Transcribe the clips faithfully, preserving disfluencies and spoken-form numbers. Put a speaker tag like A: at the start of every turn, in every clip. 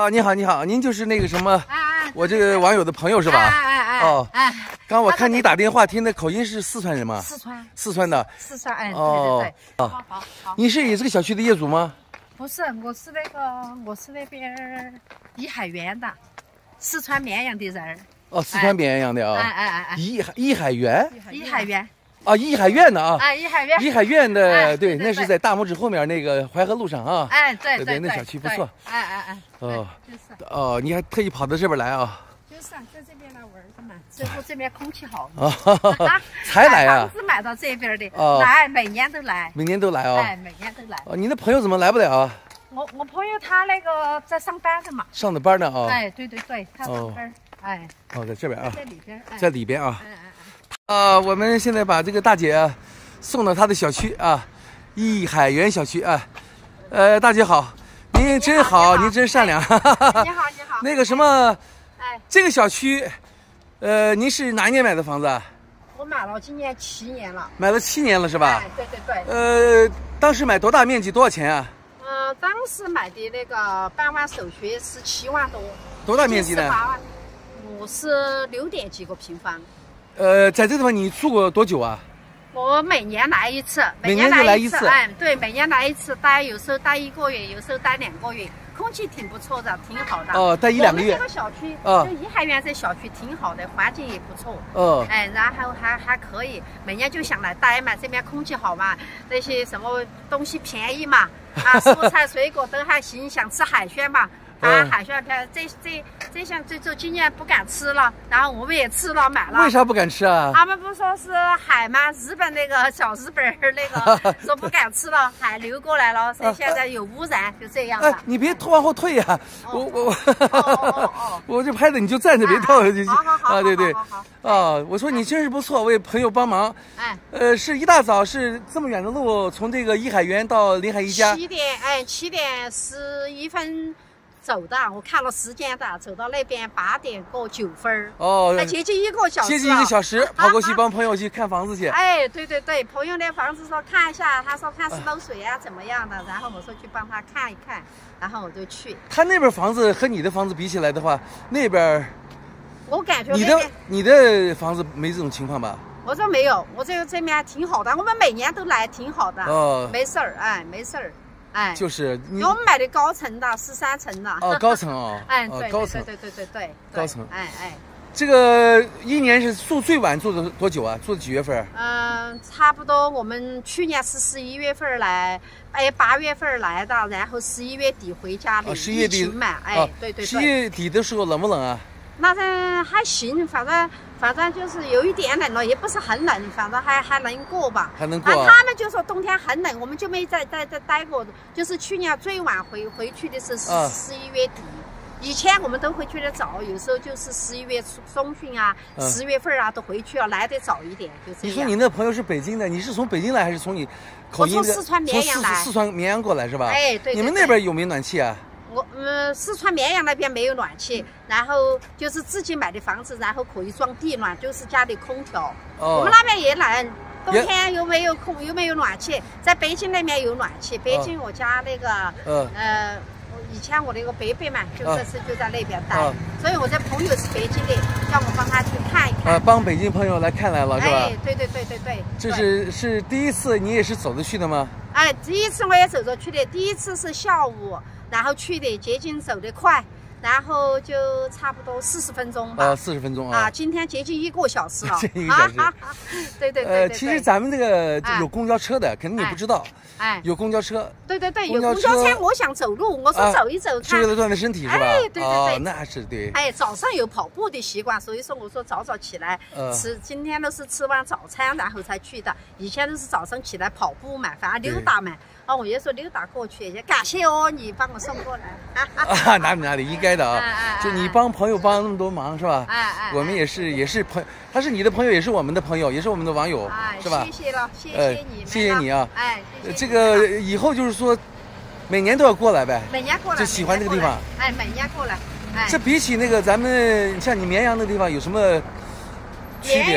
A: 啊，你好，你好，您就是那个什么，
B: 哎哎，
A: 我这个网友的朋友是吧？
B: 哎哎哎，
A: 哦，
B: 哎，
A: 刚我看你打电话，听的口音是四川人吗？
B: 四川，
A: 四川的。
B: 四川，哎，对
A: 哦
B: 对对，
A: 啊
B: 好好好。
A: 你是你这个小区的业主吗？
B: 不是，我是那个，我是那边怡海园的，四川绵阳的人儿。
A: 哦，四川绵阳的啊。
B: 哎哎哎哎，
A: 怡海怡海园。
B: 怡海园。
A: 啊，怡海苑的啊。
B: 哎，怡海苑。
A: 怡海苑的，
B: 哎
A: 对，
B: 对对
A: 那是在大拇指后面那个淮河路上啊。
B: 哎，对
A: 对
B: 对，
A: 那小区不错。
B: 哎哎哎。
A: 哦，
B: 就是。
A: 哦，你还特意跑到这边来啊？
B: 就是在这边来玩的嘛，这不这边空气好。
A: 啊，才来啊？
B: 房子买到这边的，
A: 哦
B: 来，每年都来。
A: 每年都来啊？
B: 哎，每年都来。
A: 哦，你的朋友怎么来不了啊？
B: 我我朋友他那个在上班的嘛。
A: 上的班呢啊？
B: 哎，对对对，他上班。哎。
A: 哦，在这边啊。
B: 在里边。
A: 在里边啊。
B: 哎哎哎。
A: 呃，我们现在把这个大姐送到她的小区啊，怡海园小区啊。呃，大姐好，您真好，您真善良。
B: 你好，你好。
A: 那个什么，
B: 哎，
A: 这个小区，呃，您是哪一年买的房子啊？
B: 我买了今年七年了。
A: 买了七年了是吧？
B: 哎，对对对。
A: 呃，当时买多大面积，多少钱啊？
B: 呃，当时买的那个半万手续是七万多。
A: 多大面积呢？
B: 八万。我是六点几个平方。
A: 呃，在这地方你住过多久啊？
B: 我每年来一次，
A: 每年就来一次。
B: 哎，对，每年来一次，待有时候待一个月，有时候待两个月，空气挺不错的，挺好的。
A: 哦，待一两个月。
B: 我们这个小区，
A: 哦，
B: 就怡海园这小区挺好的，环境也不错。
A: 哦。
B: 哎，然后还还可以，每年就想来待嘛，这边空气好嘛，那些什么东西便宜嘛，啊，蔬菜水果都还行，想吃海鲜嘛。啊，海鲜片这这这项这就今年不敢吃了，然后我们也吃了买了。
A: 为啥不敢吃啊？
B: 他们不说是海吗？日本那个小日本那个说不敢吃了，海流过来了，所以现在有污染，就这样了。
A: 哎，你别往后退呀！我我
B: 我
A: 我这拍的你就站着别动。
B: 好好好。
A: 啊，对对。
B: 啊，
A: 我说你真是不错，为朋友帮忙。
B: 哎。
A: 呃，是一大早是这么远的路，从这个怡海园到临海一家。
B: 七点哎，七点十一分。走的，我看了时间的，走到那边八点过九分
A: 哦，
B: 还接近一个小时，
A: 接近一个小时，跑过去帮朋友去看房子去。
B: 哎，对对对，朋友那房子说看一下，他说看是漏水啊怎么样的，然后我说去帮他看一看，然后我就去。
A: 他那边房子和你的房子比起来的话，那边，
B: 我感觉
A: 你的你的房子没这种情况吧？
B: 我说没有，我这个这边还挺好的，我们每年都来，挺好的，
A: 哦，
B: 没事儿，哎，没事儿。哎，
A: 就是
B: 我们买的高层的，十三层的。
A: 哦，高层哦。
B: 哎，对，
A: 高层，
B: 对对对对对，
A: 高层。
B: 哎哎，
A: 这个一年是住最晚住的多久啊？住的几月份？
B: 嗯，差不多我们去年是十一月份来，哎，八月份来的，然后十一月底回家的。
A: 十一月底
B: 嘛，哎，对对对。
A: 十一月底的时候冷不冷啊？
B: 那这还行，反正反正就是有一点冷了，也不是很冷，反正还还能过吧。
A: 还能过、啊。
B: 他们就说冬天很冷，我们就没在在在待过。就是去年最晚回回去的是十十一月底，以前我们都回去的早，有时候就是十一月中旬啊，十、嗯、月份啊都回去了，来得早一点，就这样。
A: 你说你那朋友是北京的，你是从北京来还是从你口音的？
B: 我从四川绵阳来。
A: 四川绵阳过来是吧？
B: 哎，对, 对, 对。
A: 你们那边有没有暖气啊？
B: 我嗯，四川绵阳那边没有暖气，然后就是自己买的房子，然后可以装地暖，就是家里空调。哦。我们那边也冷，冬天又没有空，又没有暖气。在北京那边有暖气，北京我家那个，哦、呃，以前我那个伯伯嘛，就这次就在那边待，哦、所以我这朋友是北京的，叫我帮他去看一看。
A: 啊，帮北京朋友来看来了是吧？
B: 哎，对对对对对。
A: 这是是第一次，你也是走着去的吗？
B: 哎，第一次我也走着去的，第一次是下午。然后去的捷径走得快，然后就差不多四十分钟吧。
A: 啊，四十分钟啊！
B: 啊，今天接近一个小时了。
A: 接近一个小时。
B: 啊、对对对对。
A: 呃，其实咱们这个有公交车的，哎、肯定你不知道。
B: 哎。
A: 有公交车。
B: 对对对，有公交车。我想走路，我说走一走看。
A: 是为了锻炼身体是吧？
B: 哎，对对对。
A: 哦，那是对。
B: 哎，早上有跑步的习惯，所以说我说早早起来、呃、吃，今天都是吃完早餐然后才去的。以前都是早上起来跑步嘛，反正溜达嘛。哦，我也说溜达过去，也感谢哦，你帮我送过来。
A: 啊，哪里哪里，应该的啊！
B: 哎哎
A: 就你帮朋友帮那么多忙是吧？
B: 哎哎，
A: 我们也是也是朋，他是你的朋友，也是我们的朋友，也是我们的网友，
B: 哎、
A: 是吧？
B: 谢谢了，谢谢你，
A: 谢谢你啊！
B: 哎，谢谢
A: 这个以后就是说，每年都要过来呗。
B: 每年过来，
A: 就喜欢这个地方。
B: 哎，每年过来。哎，
A: 这比起那个咱们像你绵阳那个地方有什么区别？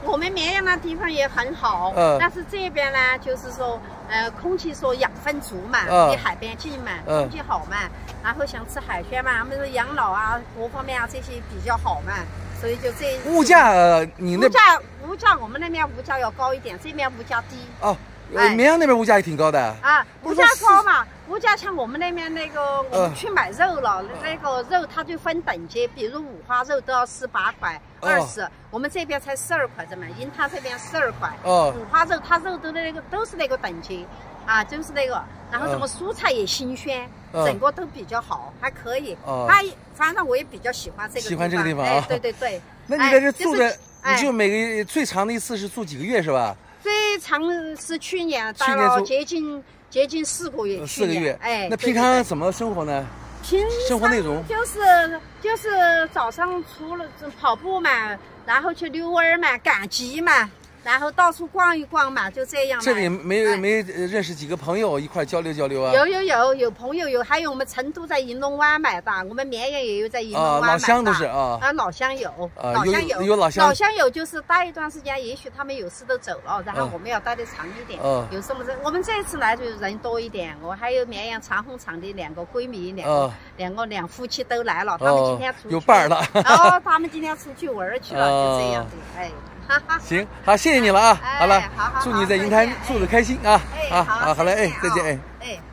B: 我们绵阳那地方也很好，
A: 嗯、
B: 但是这边呢，就是说，呃，空气说养分足嘛，
A: 嗯、
B: 离海边近嘛，
A: 嗯、
B: 空气好嘛，然后想吃海鲜嘛，他们说养老啊，各方面啊这些比较好嘛，所以就这。
A: 物价，呃、你那
B: 物价物价我们那边物价要高一点，这边物价低。
A: 哦。呃，绵阳那边物价也挺高的
B: 啊，物价高嘛，物价像我们那边那个，我们去买肉了，呃、那个肉它就分等级，比如五花肉都要十八块、二十、哦，我们这边才十二块的嘛，银泰这边十二块。哦，五花肉它肉都那个都是那个等级，啊，就是那个，然后什么蔬菜也新鲜，哦、整个都比较好，还可以。哦，它反正我也比较喜欢这个地方。
A: 喜欢这个地方啊？
B: 哎，对对对。
A: 那你在这住着，哎、你就每个最长的一次是住几个月是吧？
B: 最长是去年待了接近接近四个月，
A: 四个月，
B: 哎，
A: 那平常怎么生活呢？
B: 平
A: 生活内容
B: 就是就是早上除了跑步嘛，然后去遛弯嘛，赶集嘛，然后到处逛一逛嘛，就这样。
A: 这里没有、哎、没认识几个朋友一块交流交流啊？
B: 有有有有朋友有，还有我们成都在银龙湾买的，我们绵阳也有在银龙湾买的。
A: 啊，老乡都是啊。
B: 啊，老乡有，
A: 啊、
B: 老乡有
A: 有老乡。
B: 老乡有就是待一段时间，也许他们有事都走了，然后我们要待的长一点。嗯、啊。有什么人？我们这次来就人多一点，我还有绵阳长虹厂的两个闺蜜，两个、啊、两个两夫妻都来了，他们今天出去、
A: 哦、有伴了。
B: 哦，他们今天出去玩去了，就这样的，哎。
A: 行，好，谢谢你了啊！
B: 哎、
A: 好了，
B: 好好好
A: 祝你在银滩住的开心啊！
B: 哎、
A: 啊
B: 好，
A: 好嘞，哎，再见，
B: 哎。
A: 哎。
B: 哎